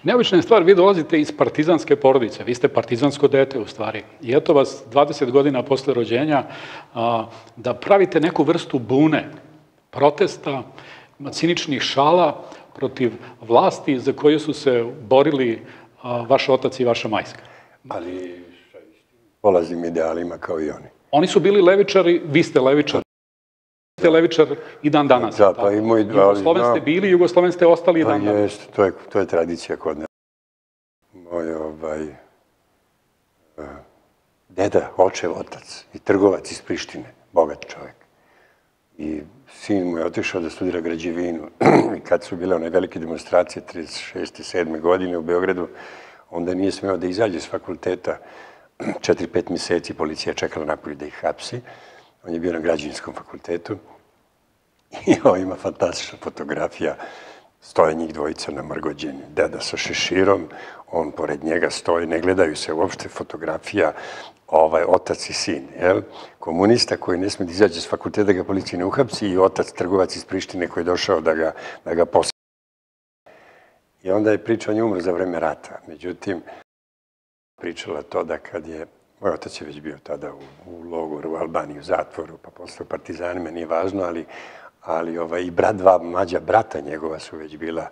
Neobična je stvar, vi dolazite iz partizanske porodice, vi ste partizansko dete u stvari. I eto vas 20 godina posle rođenja da pravite neku vrstu bune, protesta, ciničnih šala protiv vlasti za koje su se borili vaš otac i vaša majska. Ali polaznim idealima kao i oni. Oni su bili levičari, vi ste levičar. Vi ste levičar i dan danas. Da, pa i moj... Jugosloven ste bili, Jugosloven ste ostali i dan danas. Jeste, to je tradicija kod nas. Moj deda, očev otac i trgovac iz Prištine, bogat čovjek. I sin mu je otišao da studira građevinu. I kad su bile one velike demonstracije 36. i 7. godine u Beogradu, onda nije smeo da izađe s fakulteta. 4-5 mjeseci policija čekala napolje da ih hapsi. On je bio na građevinskom fakultetu. I ima fantastična fotografija. Stoje njih dvojica na mrgođenju. Deda sa šeširom, on pored njega stoji, ne gledaju se uopšte, fotografija otac i sin. Komunista koji ne smije da izađe s fakulteta da ga policija ne uhapsi i otac trgovac iz Prištine koji je došao da ga posjeti. I onda je priča, on je umro za vreme rata. Međutim, pričala to da kad je, moj otac je već bio tada u logoru, u Albaniji, u zatvoru, pa posle partizanima, nije važno, ali i dva mlađa brata njegova su već bila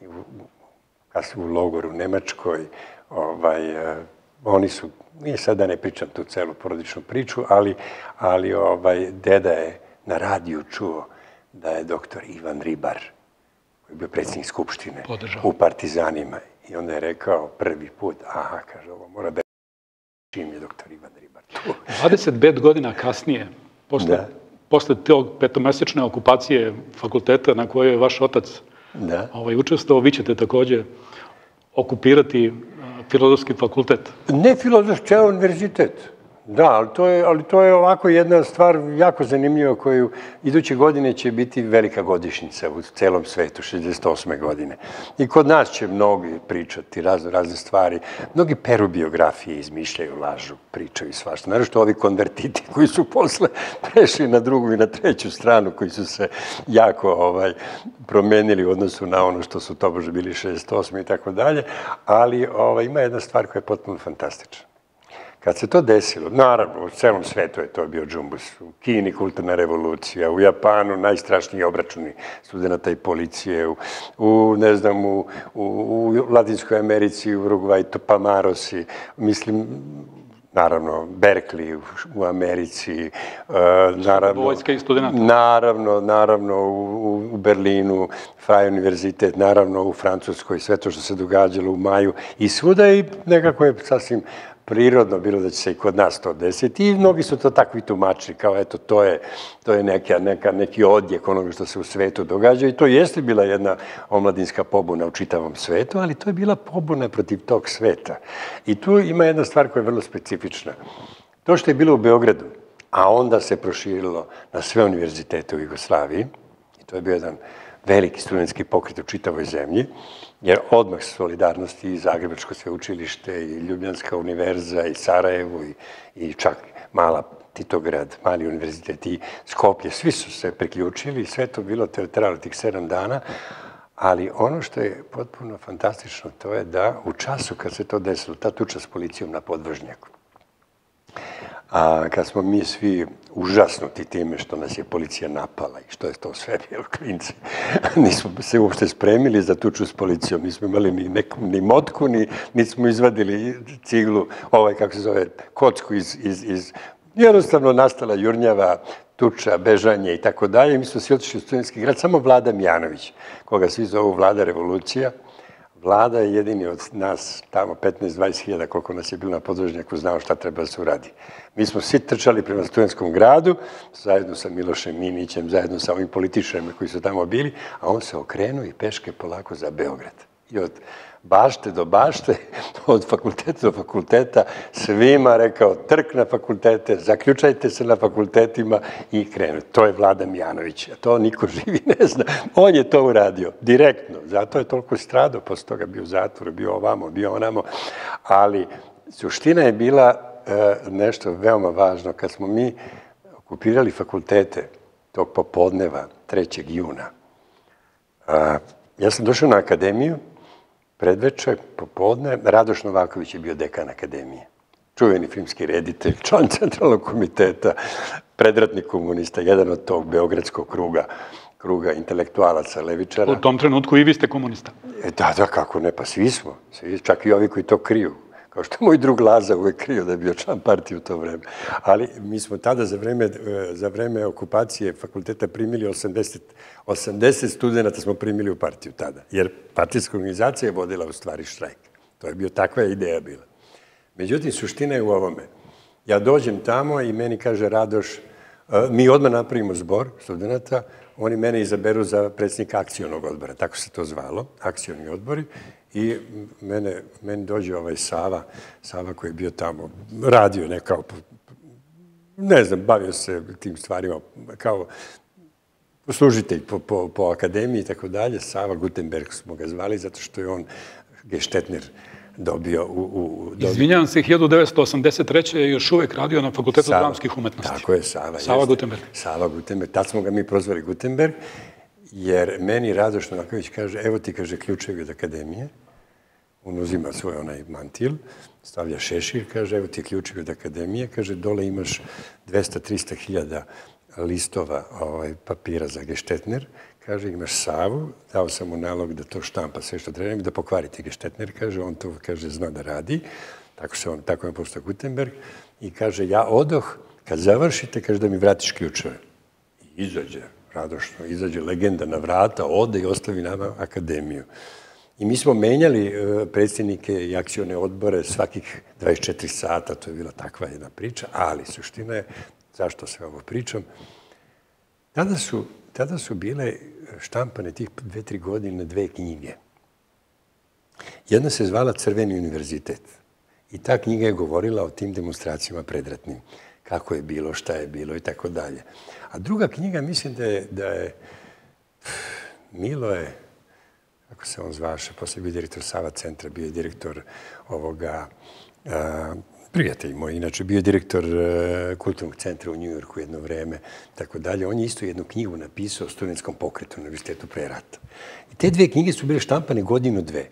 u logoru u Nemačkoj. Oni su, nije sad da ne pričam tu celu porodičnu priču, ali deda je na radiju čuo da je doktor Ivan Ribar, koji je bio predsjednik Skupštine u partizanima. I onda je rekao prvi put, aha, kaže, ovo mora da je čim je doktor Ivan Ribar tu. 25 godina kasnije, posle tog petomesečne okupacije fakulteta na kojoj je vaš otac učestvovao, vi ćete također okupirati Filozofski fakultet. Ne filozofski, ceo univerzitet. Da, ali to je ovako jedna stvar jako zanimljiva koju iduće godine će biti velika godišnjica u celom svetu, 68. godine. I kod nas će mnogi pričati razne stvari. Mnogi peru biografije, izmišljaju, lažu, pričaju svašta. Naravno što ovi konvertiti koji su posle prešli na drugu i na treću stranu, koji su se jako promenili u odnosu na ono što su tobože bili 68. i tako dalje. Ali ima jedna stvar koja je potpuno fantastična. Kad se to desilo, naravno, u celom svetu je to bio džumbus. U Kini kulturna revolucija, u Japanu najstrašniji obračuni studenta i policije, u Latinskoj Americi, u Urugvaj, Topamarosi, mislim, naravno, Berkeley u Americi, naravno, u Berlinu, Freie univerzitet, naravno, u Francuskoj, sve to što se događalo u maju i svuda i nekako je sasvim prirodno bilo da će se i kod nas to desiti i mnogi su to takvi tumačili, kao eto, to je neki odjek onoga što se u svetu događa i to jeste bila jedna omladinska pobuna u čitavom svetu, ali to je bila pobuna protiv tog sveta. I tu ima jedna stvar koja je vrlo specifična. To što je bilo u Beogradu, a onda se proširilo na sve univerzitete u Jugoslaviji, i to je bio jedan veliki studentski pokret u čitavoj zemlji, jer odmah solidarnosti i Zagrebačko sveučilište i Ljubljanska univerza i Sarajevo i čak mala Titograd, mali univerzitet i Skoplje, svi su se priključili i sve to bilo trajalo tih 7 dana, ali ono što je potpuno fantastično to je da u času kad se to desilo, ta tuča s policijom na Podvožnjaku, a kad smo mi svi užasnuti time što nas je policija napala i što je to sve bilo klinci, nismo se uopšte spremili za tuču s policijom, nismo imali ni motku, ni smo izvadili ciglu, kako se zove, kocku iz jednostavno nastala jurnjava, tuča, bežanje i tako dalje. Mi smo svi otišli u studentski grad, samo Vlada Mijanović, koga svi zovu Vlada revolucija. Vlada je jedini od nas, tamo 15-20 hiljada, koliko nas je bilo na Podvožnjaku, znao šta treba da se uradi. Mi smo svi trčali prema studentskom gradu, zajedno sa Milošem Minićem, zajedno sa ovim političarima koji su tamo bili, a on se okrenuo i peške polako za Beograd. I od bašte do bašte, od fakulteta do fakulteta, svima rekao trk na fakultete, zaključajte se na fakultetima i krenu. To je Vlada Mijanović, a to niko živi ne zna. On je to uradio, direktno. Zato je toliko stradao, posle toga bio u zatvoru, bio ovamo, bio onamo. Ali suština je bila nešto veoma važno. Kad smo mi okupirali fakultete tog popodneva, 3. juna, ja sam došao na akademiju, predveče, popodne, Radoš Novaković je bio dekan akademije. Čuveni filmski reditelj, član centralnog komiteta, predratni komunista, jedan od tog beogradskog kruga intelektualaca, levičara. U tom trenutku i vi ste komunista. Da, kako ne, pa svi smo. Čak i ovi koji to kriju. Kao što moj drug Laza uvek krio da je bio član partije u to vreme. Ali mi smo tada za vreme okupacije fakulteta primili 80 studenta smo primili u partiju tada. Jer partijska organizacija je vodila u stvari štrajk. To je bio, takva ideja bila. Međutim, suština je u ovome. Ja dođem tamo i meni kaže Radoš, mi odmah napravimo zbor studenta, oni mene izaberu za predsjednika akcionog odbora, tako se to zvalo, akcioni odbori, i meni dođe ovaj Sava koji je bio tamo, radio nekao, ne znam, bavio se tim stvarima kao služitelj po akademiji i tako dalje. Sava Gutenberg smo ga zvali zato što je on Geštetner dobio Izvinjavam se, 1983. je još uvek radio na Fakultetu dramskih umetnosti. Tako je, Sava. Sava Gutenberg. Sava Gutenberg. Tad smo ga mi prozvali Gutenberg, jer meni Radoš Novaković kaže, evo ti, kaže, ključevi od akademije. On uzima svoj onaj mantil, stavlja šešir, kaže, evo ti ključevi od akademije, kaže, dole imaš 200-300 hiljada listova papira za Geštetner, kaže, imaš Savu, dao sam mu nalog da to štampa sve što treba, da pokvariti Geštetner, kaže, on to, kaže, zna da radi, tako je postao Gutenberg, i kaže, ja odoh, kad završite, kaže, da mi vratiš ključeve. I izađe, radošno, izađe legenda na vrata, ode i ostavi nama akademiju. I mi smo menjali predsjednike i akcione odbore svakih 24 sata, to je bila takva jedna priča, ali suština je, zašto sve ovo pričam, tada su bile štampane tih 2-3 godine 2 knjige. Jedna se zvala Crveni univerzitet i ta knjiga je govorila o tim demonstracijama predratnim, kako je bilo, šta je bilo i tako dalje. A druga knjiga, mislim da je Miloje, kako se on zvaše, posle bio direktor Sava centra, bio je direktor ovoga, prijatelj moj, inače bio je direktor kulturnog centra u Njujorku jedno vreme, tako dalje. On je isto jednu knjigu napisao o studentskom pokretu na univerzitetu pre rata. I te 2 knjige su bile štampane godinu, 2.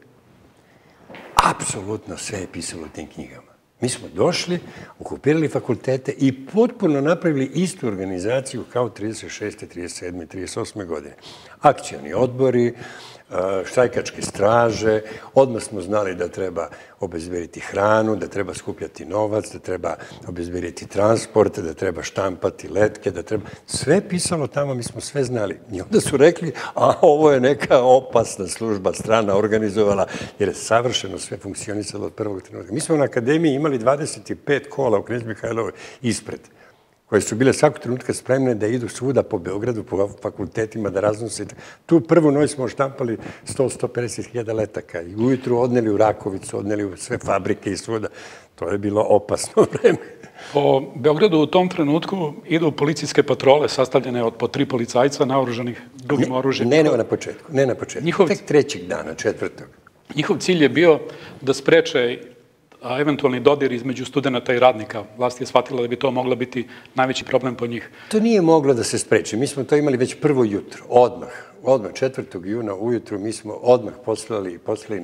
Apsolutno sve je pisalo u tim knjigama. Mi smo došli, okupirali fakultete i potpuno napravili istu organizaciju kao 36. 37. 38. godine. Akcioni odbori, štrajkačke straže, odmah smo znali da treba obezbediti hranu, da treba skupljati novac, da treba obezbediti transport, da treba štampati letke, da treba... Sve je pisalo tamo, mi smo sve znali. I onda su rekli, a ovo je neka opasna služba, strana organizovala, jer je savršeno sve funkcionisalo od prvog trenutka. Mi smo na akademiji imali 25 kola u Knez Mihajlovoj ispred, koje su bile svakog trenutka spremne da idu svuda po Beogradu, po fakultetima, da raznose. Tu prvu noć smo štampali 100-150 hiljada letaka i ujutru odneli u Rakovicu, odneli u sve fabrike i svuda. To je bilo opasno vreme. Po Beogradu u tom trenutku idu policijske patrole sastavljene od po 3 policajca naoružanih dugim oružjem. Ne na početku. Tek 3. dana, 4. Njihov cilj je bio da spreče eventualni dodir između studenta i radnika. Vlast je shvatila da bi to moglo biti najveći problem po njih. To nije moglo da se spreči. Mi smo to imali već prvo jutro, odmah 4. juna ujutru mi smo odmah poslali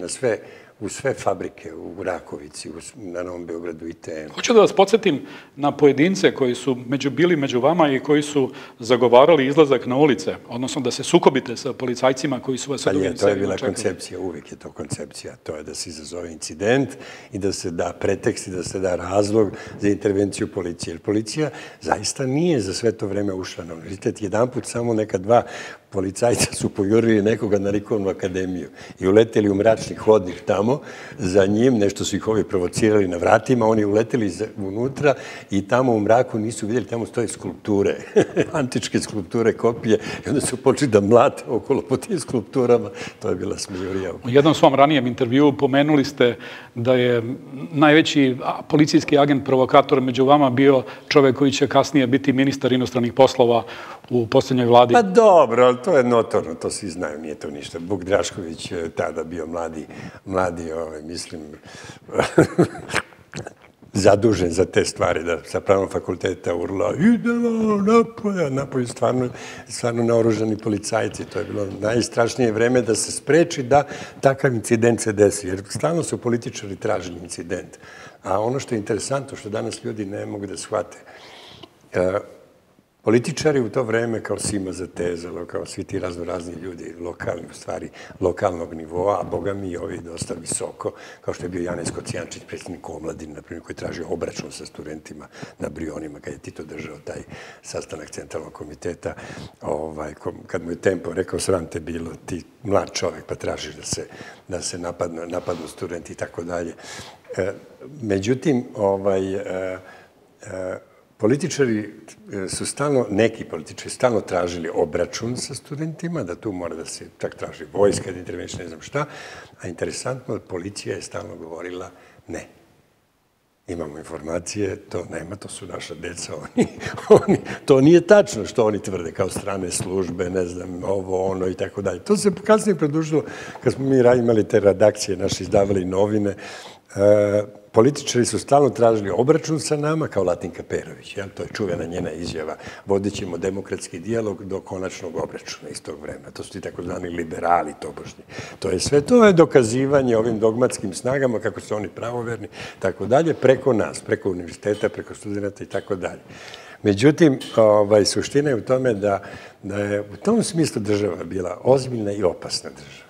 u sve fabrike u Rakovici, na Novom Beogradu i TN. Hoću da vas podsjetim na pojedince koji su bili među vama i koji su zagovarali izlazak na ulice, odnosno da se sukobite sa policajcima koji su vas sa drugim serima čekali. To je bila koncepcija, uvijek je to koncepcija. To je da se izazove incident i da se da pretekst i da se da razlog za intervenciju policije. Jer policija zaista nije za sve to vreme ušla na univerzitet. Jedanput samo neka 2 policajca su pojurili nekoga na Likovnu akademiju i uleteli u mračni hodnik tamo, za njim, nešto su ih ovi provocirali na vratima, oni uleteli unutra i tamo u mraku nisu vidjeli, tamo stoje skulpture, antičke skulpture, kopije, i onda su počeli da mlate okolo po tim skulpturama, to je bila smijurija. U jednom svom ranijem intervjuu pomenuli ste da je najveći policijski agent provokator među vama bio čovek koji će kasnije biti ministar inostranih poslova u posljednjoj vladi. Pa dobro, ali to je notorno, to svi znaju, nije to ništa. Vuk Drašković je tada bio mladi, mislim, zadužen za te stvari, da sa pravnog fakulteta urla idemo napolje, stvarno naoružani policajci. To je bilo najstrašnije vreme da se spreči da takav incident se desi, jer stalno su političari tražili incident. A ono što je interesantno, što danas ljudi ne mogu da shvate, političari u to vreme, kao Sima Zatezalo, kao svi ti razni ljudi, lokalni, u stvari, lokalnog nivoa, a boga mi i ovi dosta visoko, kao što je bio Janez Kocijančić, predsjednik omladine, na primjer, koji je tražio obračun sa studentima na Brionima, kad je Tito držao taj sastanak centralnog komiteta, kad mu je Tempo rekao, sram te bilo, ti mlad čovek, pa tražiš da se napadnu studenti i tako dalje. Međutim, političari su neki političari stalno tražili obračun sa studentima, da tu mora da se čak traži vojska, da interveniše ne znam šta, a interesantno, policija je stalno govorila ne. Imamo informacije, to nema, to su naša deca, to nije tačno što oni tvrde kao strane službe, ne znam, ono i tako dalje. To se kasnije produžilo, kad smo mi imali te redakcije, naši izdavali novine, političari su stalno tražili obračun sa nama, kao Latinka Perović, to je čuvena njena izjava, vodit ćemo demokratski dijalog do konačnog obračuna iz tog vremena. To su ti takozvani liberali tobožnji. To je sve, to je dokazivanje ovim dogmatskim snagama, kako su oni pravoverni, tako dalje, preko nas, preko univerziteta, preko studenta i tako dalje. Međutim, suština je u tome da je u tom smislu država bila ozbiljna i opasna država.